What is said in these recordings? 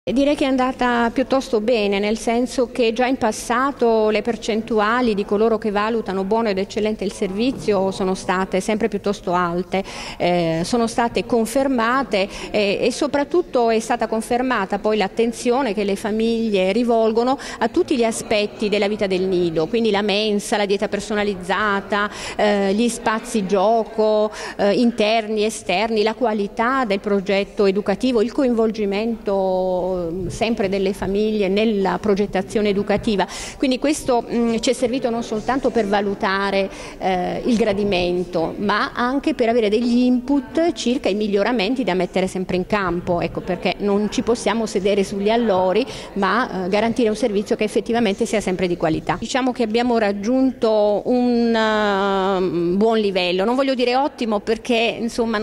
Direi che è andata piuttosto bene, nel senso che già in passato le percentuali di coloro che valutano buono ed eccellente il servizio sono state sempre piuttosto alte, sono state confermate e soprattutto è stata confermata poi l'attenzione che le famiglie rivolgono a tutti gli aspetti della vita del nido, quindi la mensa, la dieta personalizzata, gli spazi gioco interni, esterni, la qualità del progetto educativo, il coinvolgimento sempre delle famiglie nella progettazione educativa. Quindi questo ci è servito non soltanto per valutare il gradimento, ma anche per avere degli input circa i miglioramenti da mettere sempre in campo, ecco perché non ci possiamo sedere sugli allori, ma garantire un servizio che effettivamente sia sempre di qualità. Diciamo che abbiamo raggiunto un buon livello, non voglio dire ottimo perché insomma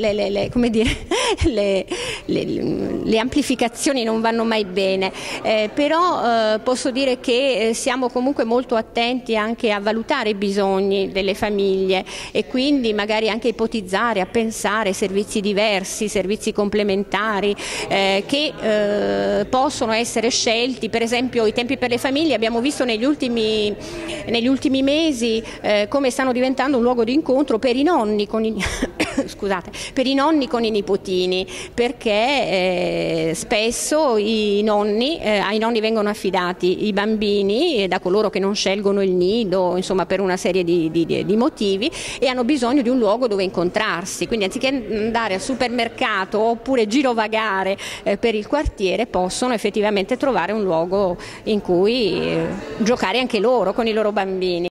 le amplificazioni non vanno mai bene, però posso dire che siamo comunque molto attenti anche a valutare i bisogni delle famiglie e quindi magari anche ipotizzare, a pensare servizi diversi, servizi complementari che possono essere scelti. Per esempio i tempi per le famiglie abbiamo visto negli ultimi mesi come stanno diventando un luogo di incontro per i nonni con per i nonni con i nipotini, perché spesso ai nonni vengono affidati i bambini da coloro che non scelgono il nido, insomma per una serie di motivi, e hanno bisogno di un luogo dove incontrarsi, quindi anziché andare al supermercato oppure girovagare per il quartiere possono effettivamente trovare un luogo in cui giocare anche loro con i loro bambini.